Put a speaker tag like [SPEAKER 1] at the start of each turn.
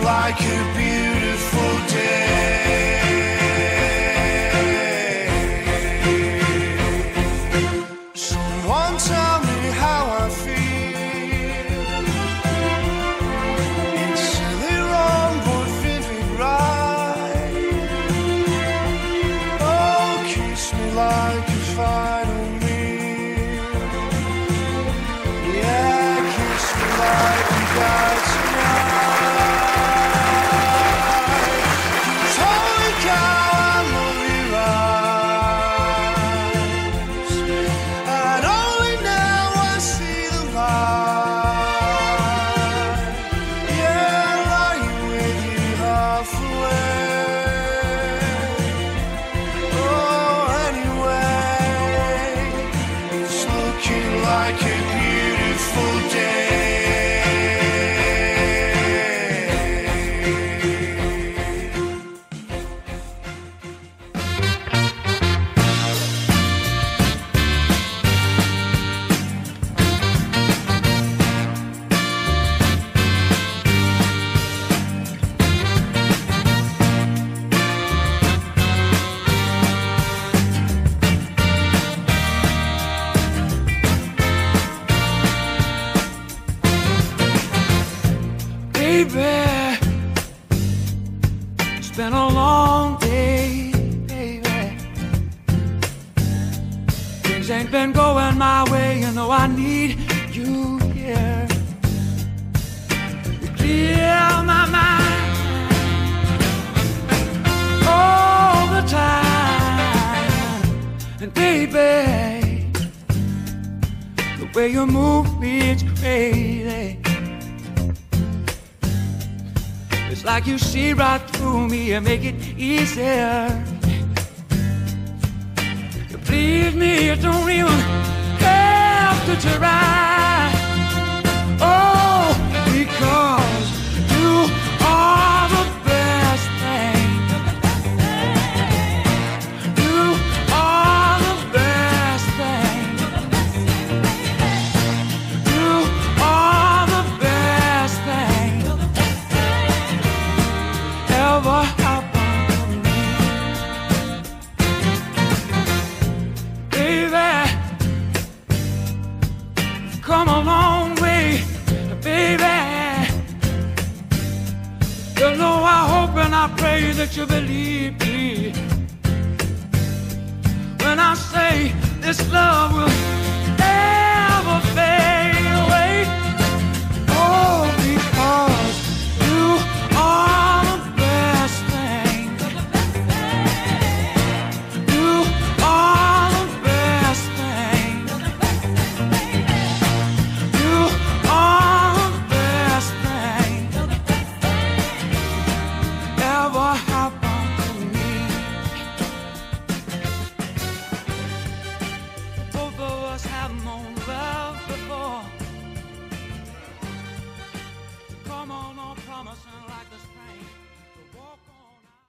[SPEAKER 1] like a beautiful day. Someone tell me how I feel. It's silly wrong but vivid right. Oh, kiss me like a final meal. Yeah, kiss me like we got tonight. Like a beautiful
[SPEAKER 2] Baby, it's been a long day, baby. Things ain't been going my way, you know I need you here. You clear my mind all the time. And baby, the way you move me, it's crazy. It's like you see right through me and make it easier. You please me, you don't even have to try. Oh, because you are the best thing. You are the best thing. You are the best thing ever happened to me. Baby, come a long way, baby. You know I hope and I pray that you believe me when I say this love will